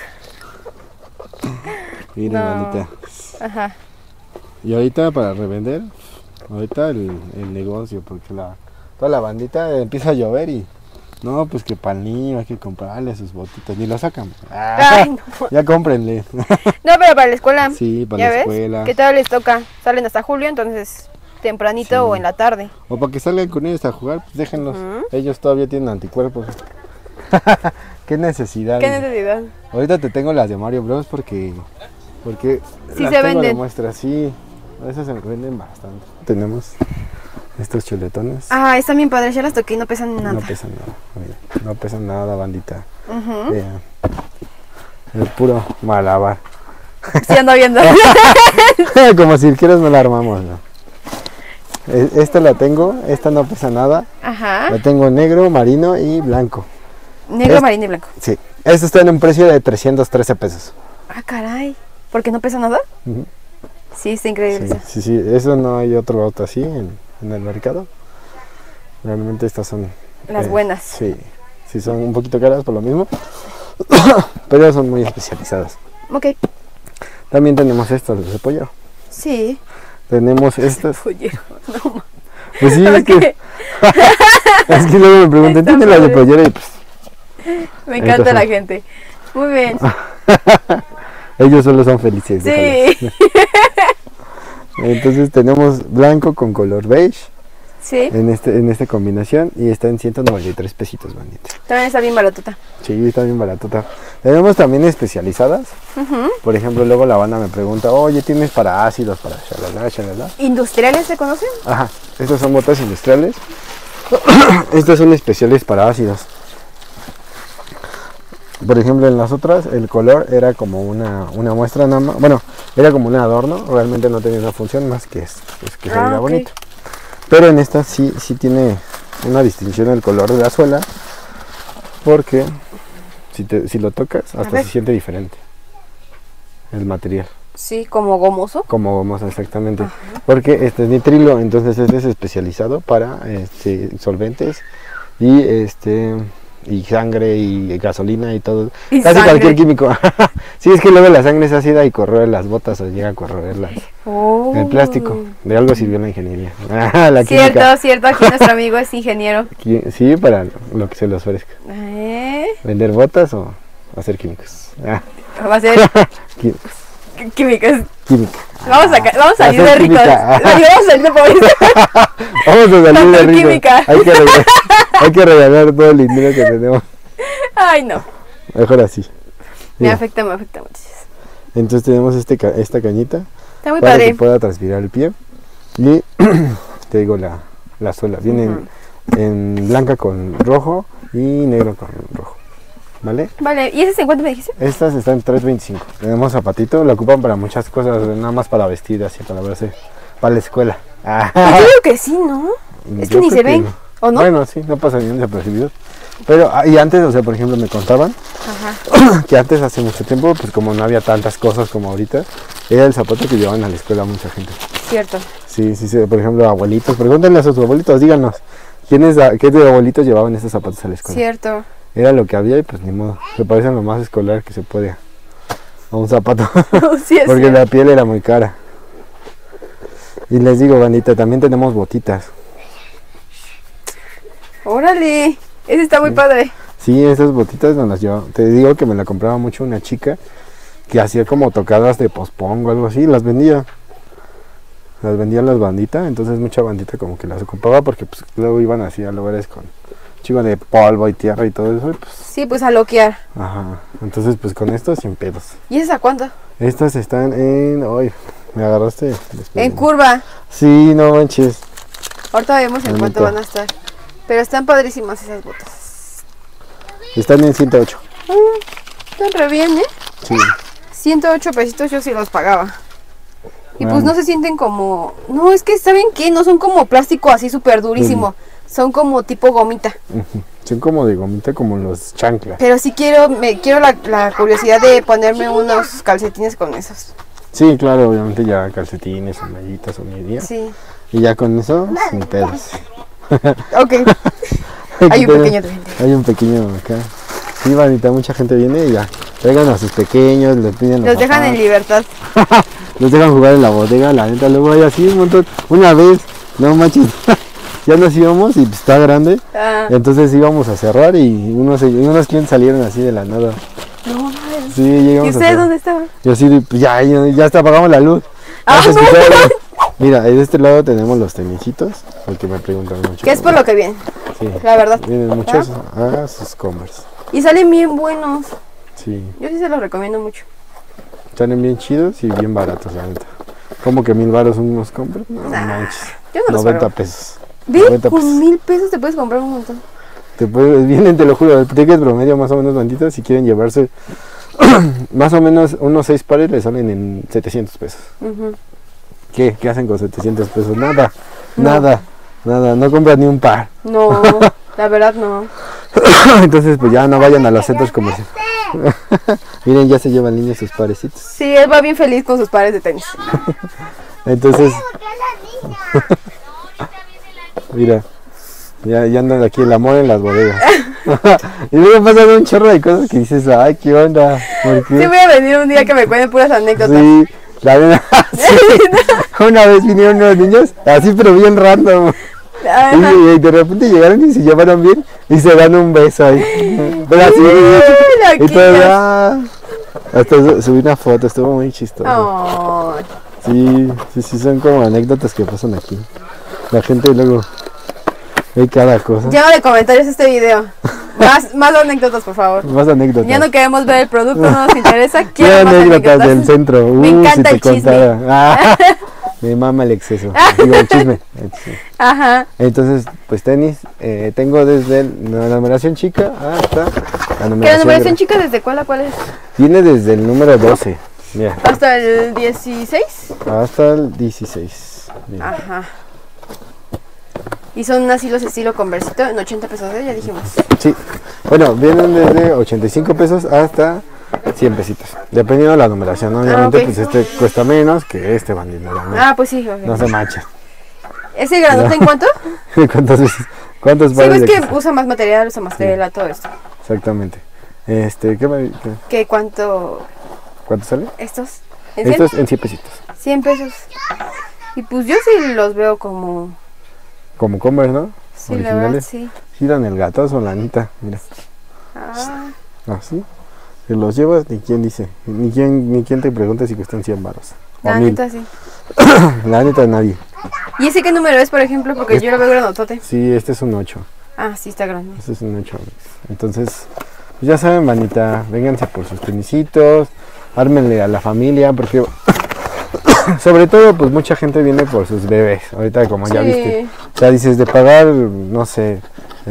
Mira, No. manita. Ajá. Y ahorita para revender, ahorita el negocio, porque toda la bandita empieza a llover y no, pues que para el niño hay que comprarle sus botitas, ni lo sacan. Ay, no. Ya cómprenle. No, pero para la escuela. Sí, para ¿Ya la ves? escuela. ¿Qué tal les toca? Salen hasta julio, entonces tempranito Sí. o en la tarde. O para que salgan con ellos a jugar, pues déjenlos. Ujú. Ellos todavía tienen anticuerpos. Qué necesidad. ¿Qué necesidad? Ahorita te tengo las de Mario Bros porque Sí las se tengo de venden. muestra, sí. A veces se venden bastante. Tenemos estos chuletones. Ah, están bien padres, ya las toqué y no pesan nada. No pesan nada. Mira, no pesan nada, bandita. Ujú. Vean. El puro malabar. Sí, ando viendo. Como si quieres no la armamos, ¿no? Esta la tengo, esta no pesa nada. Ajá. La tengo negro, marino y blanco. Negro, marino y blanco. Sí. Esta está en un precio de 313 pesos. Ah, caray. ¿Por qué no pesa nada? Ujú. Sí, está increíble. Sí, eso. sí, sí, eso no hay otro auto así en el mercado. Realmente estas son Las buenas. Sí, sí son un poquito caras por lo mismo, pero son muy especializadas. Ok. También tenemos estas de pollo. Sí. Tenemos estas. Oye, no ma- Pues sí, es Ok. que luego me preguntan, Está ¿tienen las de padre. pollera? Y pues Me encanta Entonces- la gente. Muy bien. ellos solo son felices. déjalos. Sí. Entonces tenemos blanco con color beige Sí. en esta combinación y está en 193 pesitos, bandita. También está bien baratota. Sí, está bien baratota. Tenemos también especializadas. Ujú. Por ejemplo, luego la banda me pregunta, oye, ¿tienes para ácidos, para shalala, shalala? ¿Industriales se conocen? Ajá, estas son botas industriales. Estas son especiales para ácidos. Por ejemplo, en las otras el color era como una muestra nada más. Bueno, era como un adorno, realmente no tenía una función más que que se veía ok. bonito. Pero en esta sí tiene una distinción el color de la suela, porque si lo tocas hasta ver. se siente diferente el material. Sí, como gomoso. Como vamos exactamente. Porque este es nitrilo, entonces este es especializado para solventes y sangre y gasolina y todo. ¿Y Casi sangre? cualquier químico. Sí, es que luego la sangre es ácida y corroe las botas o llega a corroerlas. Oh. El plástico. De algo sirvió la ingeniería. La Cierto, química. cierto, aquí nuestro amigo es ingeniero. Sí, para lo que se le ofrezca. Vender botas o hacer químicos. Va a ser Químicos. químicas. Química. Vamos a salir de Hacer ricos. química. Vamos a salir de pobres. Vamos a salir de Tanto rico. química. Hay que regalar todo el dinero que tenemos. Ay, no. Mejor así. Me Mira, afecta mucho. entonces tenemos esta cañita Está muy para padre. que pueda transpirar el pie. Y te digo la suela. Viene en blanca con rojo y negro con rojo. ¿Vale? Vale, ¿y ese en cuánto me dijiste? Estas están en 3.25. Tenemos zapatito, lo ocupan para muchas cosas, nada más para vestir, así para verse, para la escuela. Yo creo que sí, ¿no? Es que Yo ni creo se ven, no. ¿o no? Bueno, sí, no pasa ni desapercibido. Pero, y antes, o sea, por ejemplo, me contaban Ajá. que antes, hace mucho tiempo, pues como no había tantas cosas como ahorita, era el zapato que llevaban a la escuela mucha gente. Cierto. Sí, por ejemplo, abuelitos, pregúntenle a sus abuelitos, díganos, ¿qué de abuelitos llevaban estos zapatos a la escuela? Cierto. Era lo que había y pues ni modo, se parecen lo más escolar que se puede a un zapato. Sí, es Porque cierto. la piel era muy cara. Y les digo, bandita, también tenemos botitas. Órale, ese está muy padre. Sí, esas botitas no las llevo. Te digo que me la compraba mucho una chica que hacía como tocadas de pospong o algo así, las vendía. Las vendían las banditas, entonces mucha bandita como que las ocupaba porque pues luego iban así a lugares con chico de polvo y tierra y todo eso, y pues Sí, pues a loquear. ajá. Entonces pues con esto sin pedos. ¿Y ese a cuánto? Estas están en, ay, me agarraste después. En curva. Sí, no manches. Ahorita vemos en La cuánto neta. van a estar. Pero están padrísimas esas botas. Están en 108. Están re bien, ¿eh? Sí. 108 pesitos yo sí los pagaba. Y pues Bueno. no se sienten como... No, es que ¿saben qué? No son como plástico así súper durísimo. Son como tipo gomita. Ujú. Son como de gomita, como los chanclas. Pero sí quiero la curiosidad de ponerme unos calcetines con esos. Sí, claro, obviamente ya calcetines, o mallitas o medias. Sí. Y ya con eso, sin pedos. Ok. Hay un pequeño también. Hay un pequeño acá. Sí, bandita, mucha gente viene y ya. Traigan a sus pequeños, les piden Los dejan en libertad. Los dejan jugar en la bodega, la neta, luego hay así un montón. Una vez, no manches, ya nos íbamos y pues, está grande. Ah, Entonces íbamos a cerrar y unos clientes salieron así de la nada. no, madre. Sí, ¿Y llegamos a ustedes cerrar. dónde estaban? Yo sí, pues ya hasta apagamos la luz. Ah, Ya se no. escuchaba. Mira, de este lado tenemos los tenisitos, porque me preguntan mucho. Que es por lo que viene, Sí, la verdad. vienen muchos a sus Converse. Y salen bien buenos. Sí, Yo sí se los recomiendo mucho. salen bien chidos y bien baratos, la neta. ¿Cómo que 1000 varos unos Converse? No Nah, manches. Yo no los 90 pago. pesos. Ve, 90 con pesos. 1000 pesos te puedes comprar un montón. Vienen, te lo juro, el ticket promedio más o menos banditas, si quieren llevarse más o menos unos 6 pares les salen en 700 pesos. Ujú. ¿Qué hacen con 700 pesos? Nada, No. nada, no compran ni un par. No, la verdad no. Entonces pues ya no vayan a los centros comerciales. Miren, ya se llevan niños sus parecitos. Sí, él va bien feliz con sus pares de tenis. Entonces, mira, ya andan aquí el amor en las bodegas. Y luego pasan un chorro de cosas que dices, ay, ¿qué onda? ¿Por qué? Sí, voy a venir un día que me cuenten puras anécdotas. Sí, la verdad, sí. Una vez vinieron unos niños, así pero bien random. Ajá. Y de repente llegaron y se llevaron bien y se dan un beso ahí. Pero así, y loquillos. todavía hasta subí una foto, estuvo muy chistoso. Oh, Sí, son como anécdotas que pasan aquí. La gente luego ve cada cosa. lleno de comentarios este video. Más anécdotas, por favor. Más anécdotas. Ya no queremos ver el producto, no nos interesa. ¿Qué Quiero más anécdotas anécdotas. del centro? Me encanta si te el chisme. contara. Ah, Me mama el exceso. Digo, el chisme. Ajá. Entonces, pues tenis, tengo desde la numeración chica hasta la ¿Qué numeración numeración grande. chica desde cuál a cuál es? Viene desde el número 12, mira, ¿Hasta el 16? hasta el 16. Mira. Ajá. Y son así los estilo Conversito en 80 pesos, ya dijimos. Sí, bueno, vienen desde 85 pesos hasta 100 pesitos, dependiendo de la numeración, ¿no? Obviamente, ok. pues este cuesta menos que este bandino, ¿no? Ah, pues sí, ok. No se mancha. ¿Ese grandote en cuánto? ¿Cuántas veces? ¿Cuántos Sí, pares ves de que exceso? usa más material, usa más tela, todo esto. Exactamente. ¿Qué? ¿Qué cuánto ¿Cuánto sale? estos? ¿En 100? Estos en 100 pesitos. 100 pesos. Y pues yo sí los veo como... Como Converse, ¿no? Sí, la verdad, Originales. sí. Sí dan el gatazo, la neta, mira. Ah, Así. Si los llevas, ni quién dice. Ni quién te pregunta si cuestan 100 baros. O la 1000. neta, sí. La neta, nadie. ¿Y ese qué número es, por ejemplo? Porque yo lo veo grandotote. Sí, este es un 8. Ah, sí, está grande. Este es un 8. Entonces, pues ya saben, manita, vénganse por sus tenisitos, ármenle a la familia, porque sobre todo, pues mucha gente viene por sus bebés. Ahorita, como ya Sí. viste, o sea, dices de pagar, no sé,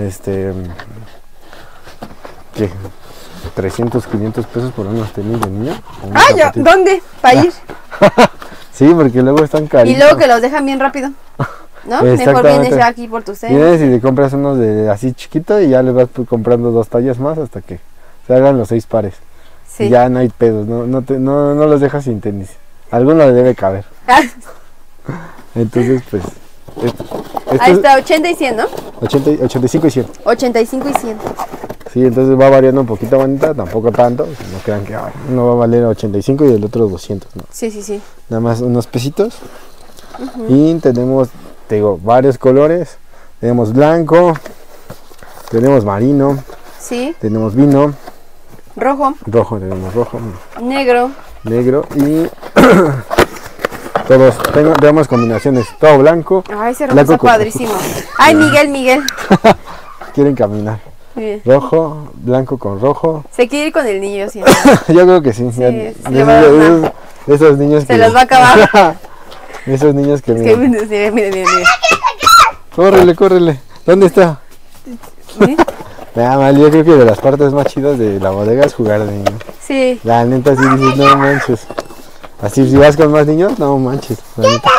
¿qué? 300, 500 pesos por unos tenis de niño. o unos Ah, ya, zapatitos. ¿dónde? Para ir. Sí, porque luego están Y caritos. luego que los dejan bien rápido. ¿No? Mejor Exactamente. vienes ya aquí por tus tenis. Vienes y te compras unos de así chiquito y ya les vas comprando 2 tallas más hasta que se hagan los 6 pares. Sí. Y ya no hay pedos, no los dejas sin tenis. Alguno le debe caber. Ah, Entonces, pues, ahí está, 80 y 100, ¿no? 85 y 100. 85 y 100. Sí, entonces va variando un poquito, bonita, tampoco tanto. No crean que ay, uno va a valer 85 y el otro 200, ¿no? Sí, sí, sí. Nada más unos pesitos. Y tenemos, te digo, varios colores. Tenemos blanco, tenemos marino, Sí. tenemos vino, Rojo, rojo, tenemos rojo, negro. negro y todos, tenemos combinaciones, todo blanco. Ay, ese rojo Blanco está con- padrísimo. Ay, Miguel. Quieren caminar. Bien. Rojo, blanco con rojo. Se quiere ir con el niño, sí. Yo creo que sí. Sí, ya- sí, de le va a dar esos, una- esos niños Se los va a acabar. Esos niños que Es que, miran. mire. Córrele. ¿Dónde está? ¿Sí? Nada mal, yo creo que de las partes más chidas de la bodega es jugar de niño. Sí. La neta sí dices, no manches. Así si vas con más niños, no manches. La neta.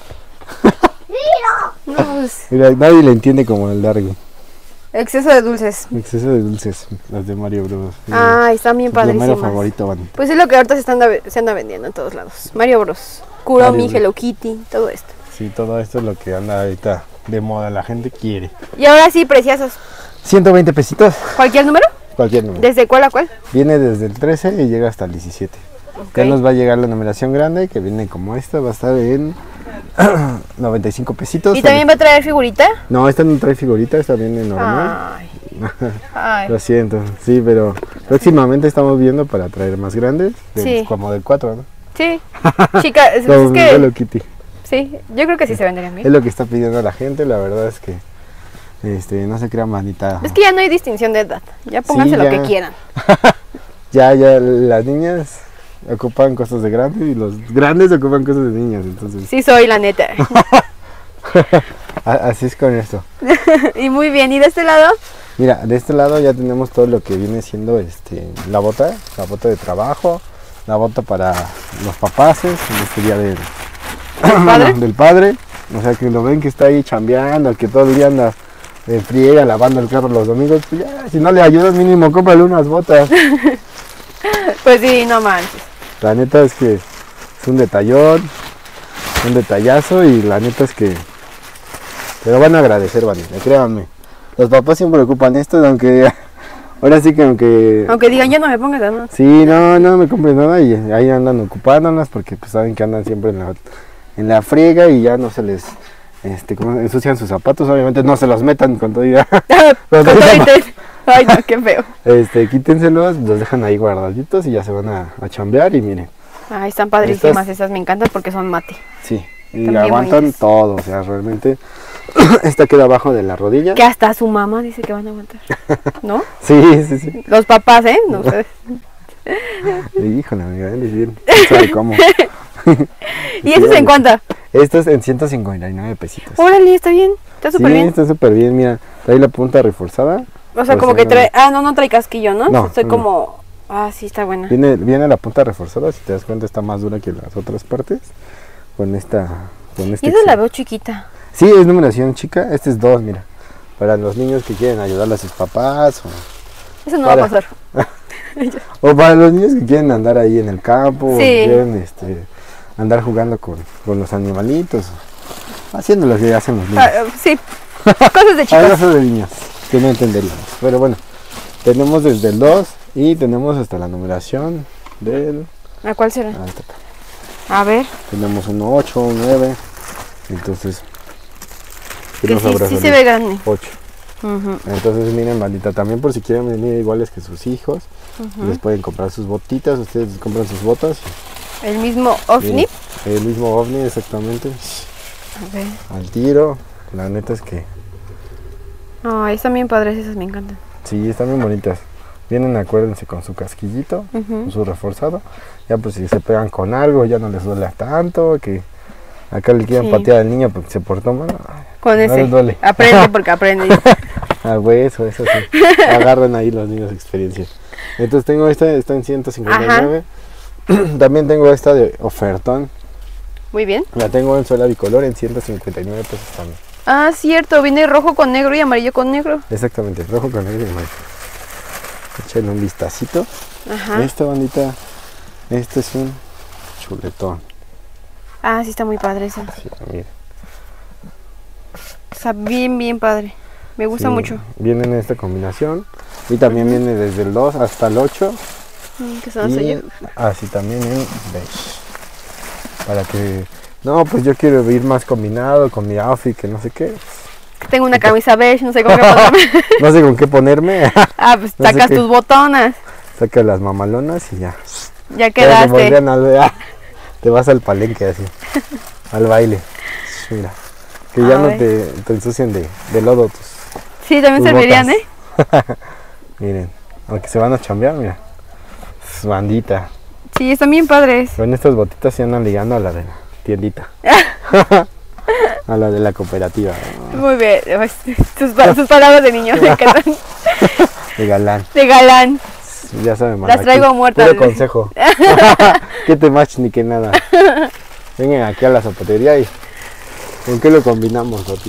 No, pues, Mira, nadie le entiende como el largo. exceso de dulces. Exceso de dulces, las de Mario Bros. Ay, están bien Mi mero padrísimas. favorito, van. Pues es lo que ahorita se anda vendiendo en todos lados. Mario Bros. Kuromi, Mario Bros. Hello Kitty, todo esto. Sí, todo esto es lo que anda ahorita de moda, la gente quiere. Y ahora sí, preciosos. 120 pesitos, ¿Cualquier número? cualquier número. ¿Desde cuál a cuál? Viene desde el 13 y llega hasta el 17. Ok. Ya nos va a llegar la numeración grande, que viene como esta, va a estar en 95 pesitos. ¿Y también va a traer figurita? No, esta no trae figurita, esta viene normal. Ay. Ay. Lo siento, sí, pero próximamente estamos viendo para traer más grandes, Sí. como del 4, ¿no? Sí. Chica, es Como que... Hello Kitty. Sí, yo creo que sí se venderían Es bien. lo que está pidiendo la gente, la verdad es que no se crea manita. Es que ya no hay distinción de edad. Ya pónganse Sí, lo ya. que quieran. Ya las niñas ocupan cosas de grandes y los grandes ocupan cosas de niñas, entonces Sí soy, la neta. así es con esto. Y muy bien. ¿Y de este lado? Mira, de este lado ya tenemos todo lo que viene siendo la bota de trabajo, la bota para los papaces, en este día padre? del padre, o sea que lo ven que está ahí chambeando, que todo el día anda en friega lavando el carro los domingos, pues ya, si no le ayudas mínimo cómprale unas botas. Pues sí, no manches. La neta es que es un detallón, un detallazo y la neta es que te lo van a agradecer, Vanessa, créanme. Los papás siempre ocupan esto, aunque ahora sí que Aunque digan, ya no me pongas más. sí, no me compren nada y ahí andan ocupándolas porque pues saben que andan siempre en la friega y ya no se les como ensucian sus zapatos, obviamente no se los metan con todo ya. Con todo y te- Ay, no, qué feo. Quítenselos, los dejan ahí guardaditos y ya se van a chambear y miren, Ay, están padrísimas esas, me encantan porque son mate. sí, y Están bien aguantan bonitas. todo, o sea, realmente esta queda abajo de la rodilla. Que hasta su mamá dice que van a aguantar. ¿No? Sí. Los papás, ¿eh? No ustedes. Híjole, amiga, él es bien, sabe cómo. ¿Y eso es en cuánto? Esto es en 159 pesitos. Órale, está bien. Está súper Sí, bien. está súper bien, mira. Trae la punta reforzada. O sea, Pues, como que trae... bueno, Ah, no trae casquillo, ¿no? No, Estoy no. como... Ah, sí, está buena. Viene la punta reforzada, si te das cuenta está más dura que las otras partes. Con esta... Con este Y esa la exceso. veo chiquita. Sí, es numeración chica. Este es 2, mira. Para los niños que quieren ayudarle a sus papás. Eso no va a Para. pasar. O para los niños que quieren andar ahí en el campo. O Sí. que quieren andar jugando con los animalitos. Haciendo lo que hacen los niños. Sí. Cosas de chicos. Abrazos de niños, que no entenderíamos. Pero bueno, tenemos desde el 2 y tenemos hasta la numeración del... ¿A cuál será? hasta acá. A ver. Tenemos un 8, un 9. Entonces, Que tenemos sí, abrazos sí de se ve grande. 8. Ujú. Entonces miren bandita, también por si quieren venir iguales que sus hijos, les pueden comprar sus botitas, ustedes compran sus botas. El mismo ovni. Miren, el mismo ovni exactamente, A ver. al tiro. La neta es que Ay, están bien padres esas, me encantan. sí, están bien bonitas. Vienen, acuérdense, con su casquillito, Ujú. con su reforzado. Ya pues si se pegan con algo, ya no les duele tanto, que acá le quieren Sí. patear al niño porque se portó mal. Con No ese. les duele. Aprende porque aprende. Ah, güey, eso sí. Agarran ahí los niños experiencia. Entonces tengo esta en 159. También tengo esta de ofertón. Muy bien. La tengo en suela bicolor en 159 pesos también. Ah, cierto. Viene rojo con negro y amarillo con negro. Exactamente, rojo con negro y amarillo. Échenle un vistacito. Ajá. Esta bandita, este es un chuletón. Ah, sí está muy padre esa. Sí, mira. Está bien, bien padre. Me gusta Sí, mucho. viene en esta combinación. Y también viene desde el 2 hasta el 8. Que se nos Y oye. así también en beige. Para que... No, pues yo quiero ir más combinado con mi outfit, que no sé qué. Tengo una camisa beige, no sé con qué ponerme. No sé con qué ponerme. Ah, pues No sé sacas qué. tus botonas. Saca las mamalonas y ya. Ya Ya se quedaste. volvían te vas al palenque así. Al baile. Mira. Que ya no Ay. te ensucien de lodo tus... Sí, también tus servirían, botas. ¿eh? Miren. Aunque se van a chambear, mira. Bandita. Sí, están bien padres. Con estas botitas se andan ligando a la de la tiendita. A la de la cooperativa. Muy bien. Sus palabras de niño me encantan. De galán. De galán. Ya saben, Las traigo muertas. Puro consejo. Que te match ni que nada. Vengan aquí a la zapatería y ¿con qué lo combinamos, Roti?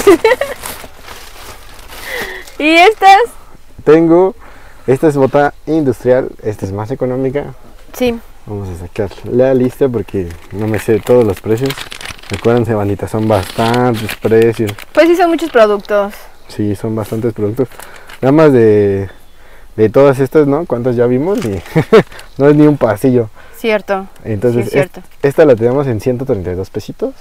¿Y estas? Tengo, esta es bota industrial, esta es más económica. Sí. Vamos a sacar la lista porque no me sé todos los precios. Acuérdense, bandita, son bastantes precios. Pues sí, son muchos productos. Sí, son bastantes productos. Nada más de todas estas, ¿no? ¿Cuántas ya vimos? Y no es ni un pasillo. Cierto. Entonces, Sí, es cierto. esta la tenemos en 132 pesitos.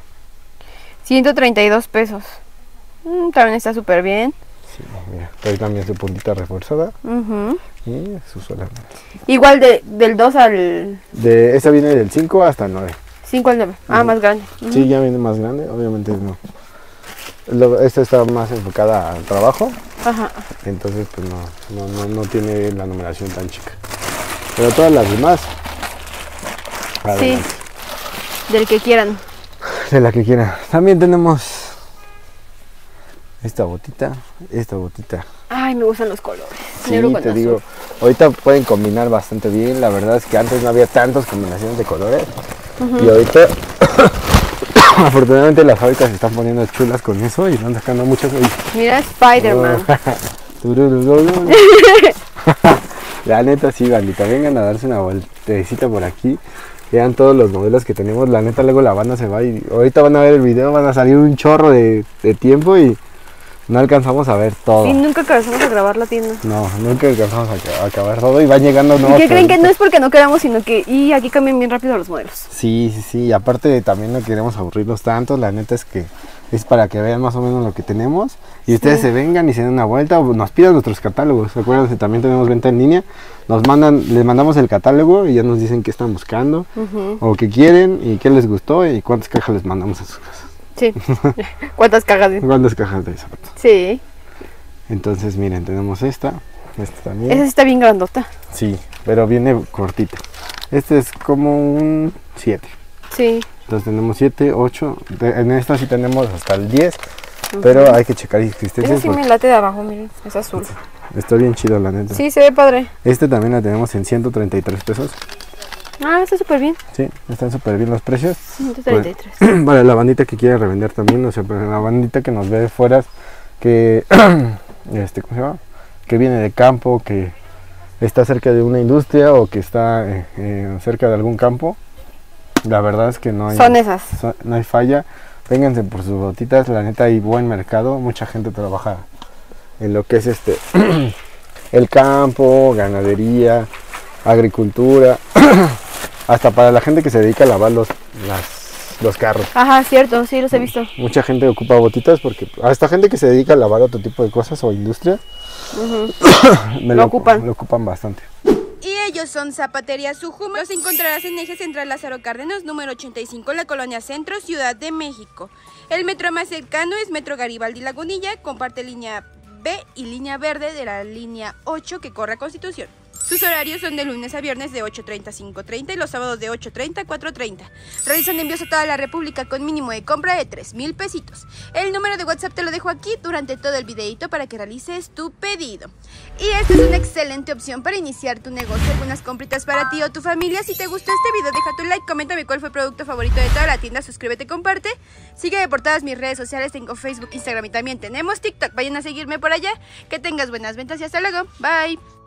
132 pesos. También está súper bien. Sí, mira, trae también su puntita reforzada Ujú. y su suela. Igual del 2 al Esta viene del 5 hasta el 9. 5 al 9. Ah, más grande. Ujú. Sí, ya viene más grande, obviamente no. Esta está más enfocada al trabajo, Ajá. entonces pues no tiene la numeración tan chica. Pero todas las demás, Sí. adelante, Del que quieran. de la que quiera. También tenemos esta botita. Ay, me gustan los colores. Sí, Negro con te azul. digo, ahorita pueden combinar bastante bien. La verdad es que antes no había tantas combinaciones de colores. Y ahorita, afortunadamente, las fábricas se están poniendo chulas con eso y están sacando muchas. Mira, Spider-Man. Tururururu. La neta, sí, bandita, vengan a darse una vueltecita por aquí. Vean todos los modelos que tenemos. La neta, luego la banda se va y ahorita van a ver el video, van a salir un chorro de tiempo y no alcanzamos a ver todo. Sí, nunca alcanzamos a grabar la tienda. No, nunca alcanzamos a acabar todo y van llegando ¿Y nuevos qué creen que productos. no es porque no queramos, sino que aquí cambian bien rápido los modelos? Sí, y aparte también no queremos aburrirlos tanto, la neta es que es para que vean más o menos lo que tenemos y ustedes se vengan y se den una vuelta o nos pidan nuestros catálogos. Acuérdense, también tenemos venta en línea, les mandamos el catálogo y ya nos dicen qué están buscando o qué quieren y qué les gustó y cuántas cajas les mandamos a sus casas. Sí. ¿Cuántas cajas? ¿Cuántas cajas de zapatos? Sí. Entonces miren, tenemos esta también. Esa sí está bien grandota. Sí, pero viene cortita. Este es como un 7. Sí. Entonces tenemos 7, 8. En esta sí tenemos hasta el 10. Pero hay que checar existencias. Esa sí me late de abajo, miren, es azul. Está bien chido, la neta. Sí, se ve padre. Este también la tenemos en 133 pesos. Ah, está súper bien. Sí, están súper bien los precios. 133. Vale, la bandita que quiere revender también, o sea, pero la bandita que nos ve fuera, que, ¿cómo se llama? Que viene de campo, que está cerca de una industria o que está cerca de algún campo. La verdad es que no hay, Son esas. no hay falla. Vénganse por sus botitas, la neta hay buen mercado, mucha gente trabaja en lo que es el campo, ganadería, agricultura, hasta para la gente que se dedica a lavar los carros. Ajá, cierto, sí, los he visto. Mucha gente ocupa botitas porque hasta gente que se dedica a lavar otro tipo de cosas o industria, Lo ocupan. lo ocupan bastante. Y ellos son Zapatería Sujuma. Los encontrarás en Eje Central Lázaro Cárdenas, número 85, en la Colonia Centro, Ciudad de México. El metro más cercano es Metro Garibaldi Lagunilla, comparte línea B y línea verde de la línea 8 que corre a Constitución. Sus horarios son de lunes a viernes de 8:30 a 5:30 y los sábados de 8:30 a 4:30. Realizan envíos a toda la República con mínimo de compra de 3,000 pesitos. El número de WhatsApp te lo dejo aquí durante todo el videito para que realices tu pedido. Y esta es una excelente opción para iniciar tu negocio, algunas compritas para ti o tu familia. Si te gustó este video, deja tu like, coméntame cuál fue el producto favorito de toda la tienda, suscríbete, comparte. Sígueme por todas mis redes sociales, tengo Facebook, Instagram y también tenemos TikTok. Vayan a seguirme por allá. Que tengas buenas ventas y hasta luego. Bye.